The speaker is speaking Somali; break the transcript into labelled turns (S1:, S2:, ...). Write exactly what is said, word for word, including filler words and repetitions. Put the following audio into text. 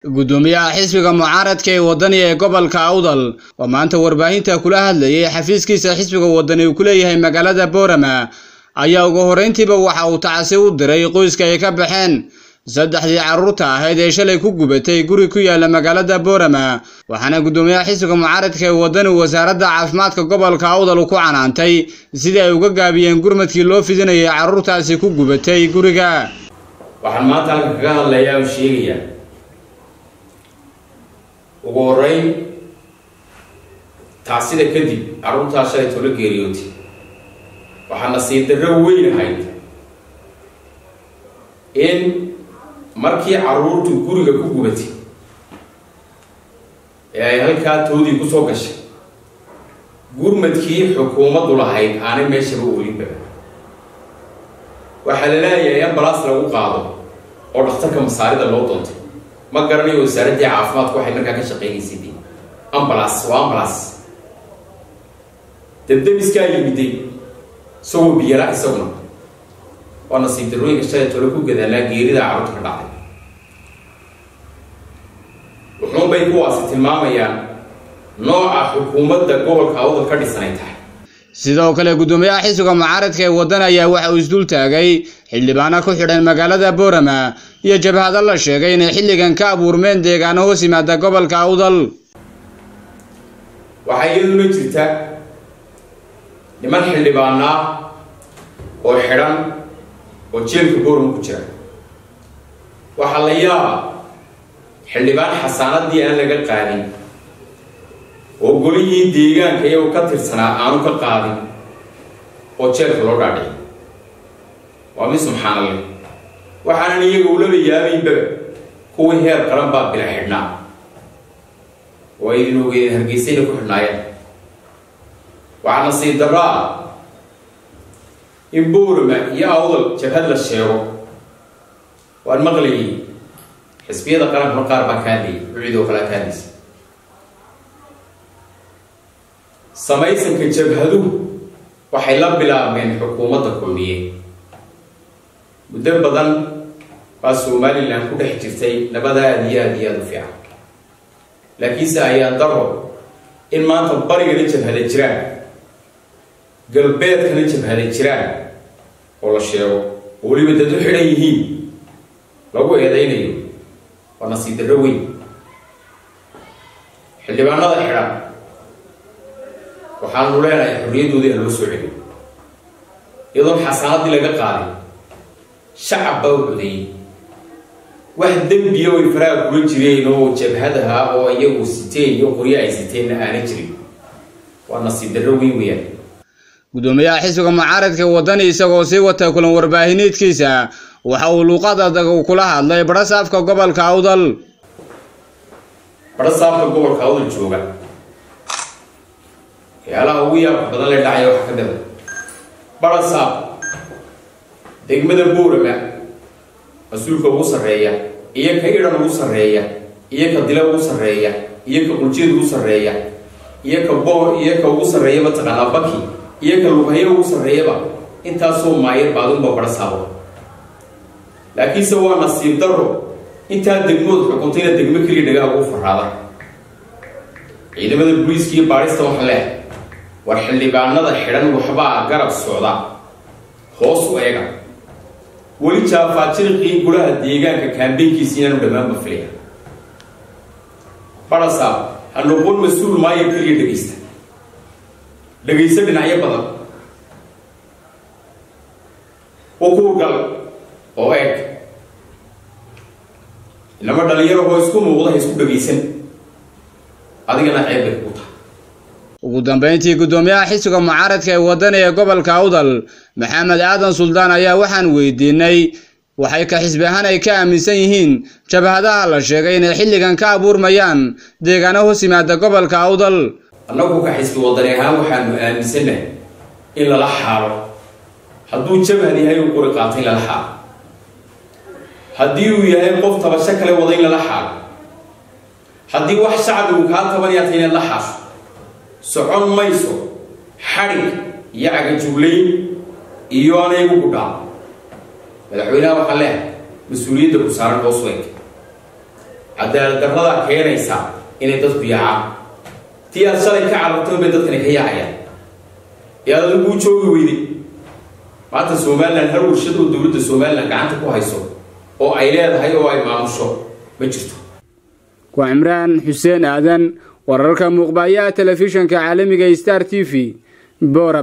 S1: gudoomiyaha xisbiga mucaaradka ee wadani ee gobolka Awdal oo maanta warbaahinta kula hadlayay xafiiskiisa xisbiga wadani uu ku leeyahay magaalada Boorama ayaa ugu horeyntiiba waxa uu tacasi u diray qoyska ay ka baxeen saddexdii carruurta ahayd ee shalay ku gubatay guri ku yaala magaalada Boorama waxaana gudoomiyaha xisbiga mucaaradka ee wadani wasaaradda caafimaadka gobolka Awdal ku canaantay sidii ay uga gaabiyeen gurmadkii loo fidinayay carruurtaasi ku gubatay guriga
S2: waxaan maanta halka kaga hadlayaa oo sheegaya ugu horeyn taasida kadib carruurta shalay tolo geeriyootay waxaan nasiib darro weyn ahayd in markii carruurtu guriga ku gubatay ee ay halkaa toodii ku soo gashay gurmadkii xukuumaddu lahayd aanay meeshaba olinba waxaa la leeyahay ambalaas lagu qaado oo dhakhtarka masaarida loo doontay ma garanayo wasaaradii caafimaadku waxay markaa ka shaqeynaysay ambalaas waa ambalaas dabdabiskaa yimiday isagoo biyara isaguna waa nasiib darrooyinka shalay tolo ku gadaalaa geerida carruurta ka dhacday wuxuun bay kuwaasi tilmaamayaan nooca xukuumadda gobolka Awdal ka dhisanay tahay
S1: sidoo kale gudoomiyaha xisbiga mucaaradka ee waddan ayaa waxa uu isdul taagay xildhibaano ku xidhan magaalada Boorama iyo jabhada la sheegay inay xilligan ka abuurmeen deegaano hoos yimaada gobolka Awdal
S2: waxaa iyaduna jirta niman xildhibaana oo xidhan oo jeelka Boorama ku jira waxaa la yaabaa xildhibaan xasaanadii aan laga qaadin oo golihii deegaanka iyagu ka tirsanaa aanu ka qaadin oo jeelka loo dhaadhicay waa mid subxaanallah waxaanan iyaga ulaba yaabaynba kuwii heer qaran baa bila xidhnaa oo ay idin ogeedeen hargeysayna ku xidhnaayeen waxaa nasiib darro ah in Boorama iyo Awdal jabhad la sheego waan maqlayay xisbiyada qaranka qaar baa ka hadlayay ciidoo kala ka hadlaysay samaysanka jabhaduhu waxay la bilaabeen xukuumadda kulmiye muddo badan baa Somaliland ku dhex jirtay nabad aad iyo aad iyo aad u fiican laakiinse ayaa daro in maanta barigana jabhada jiraan galbeedkana jabhada jiraan oo la sheego oo weliba dad u xidhan yihiin lagu eedaynayo waa nasiib darro weyn xildhibaanada xidhan waxaanu leenahay xorriyadoodii aan loo soo celin iyadoon xasaanadii laga qaaday shacab baa u codeeyey wax dembiya way faraha kula jireen oo jabhadaha oo iyagu siteen iyo qoryo ay siteenna aanay jirin waa nasiib darro weyn weeyaan
S1: gudoomiyaha xisbiga mucaaradka wadani isagoo sii wata kulan warbaahineedkiisa waxa uu luuqad adag kula hadlay barasaafka gobolka Awdal
S2: barasaafka gobolka Awdal jooga yaalaha ugu yaab badan la dhacay waxa ka dhacay barasaaf degmada Boorama masuulka ugu sareeya iyo ka iran ugu sareeya iyo ka dila ugu sareeya iyo ka quljeed ugu sareeya iyo ka boor iyo ka ugu sareeya mataqaana baki iyo ka luqayo ugu sareeyaba intaasoo maayir baadunba barasaaf laakiin se waa nasiib darro intaa degmood xukuntayna degmo kaliya dhagaa ugu farraada ciidamada booliiska iyo baarista waxa leh war xildhibaanada xidhan waxbaa garab socda hoos u eega weli jaafaajirqii golaha deegaanka kaambeynkiisa inaanu dhammaanba filaya barasaab ha noqon mas-uul maayir kaliya dhegaysta dhegaysta dhinacyo badan oo kuurgal oo eeg inama dhalinyaro oo isku muuqda ha isku dhegaysan adigana ceeb bay ku tahay
S1: ugu dambeyntii gudoomiyaha xisbiga mucaaradka ee wadani ee gobolka Awdal Maxamed Aadan Suldaan ayaa waxaan weydiinay waxay ka xisbi ahaan ay ka aaminsan yihiin jabhadaha la sheegay inay xilligan ka abuurmayaan deegaano hoos yimaada gobolka Awdal
S2: annagu ka xisbi wadani ahaan waxaanu aaminsanahay in lala xaalo hadduu jabhad yahay uu qori qaatay lala xaalo haddii uu yahay qof tabasho kale waday lala xaalo haddii wax shacbigu kaa tabanaya tahay la xaas socon mayso xarig iyo cagajugleyn iyo anagu ku dhac madaxweynaha waxa leh مسؤولية بسارة بوسويك cadaalad darrada keenaysa inay dadku yaacaan tii aad shalay ka carabtay bay dadkani ka yaacayaan yaa lagu joogi weyday maanta Soomaaliland hal warshad oo dawladda Soomaaliland gacanta ku hayso oo ay leedahay oo ay maamusho ma jirto
S1: waa Imraan Xuseen Aadan wararka muuqbaaya telefishinka caalamiga Star T V Boorama.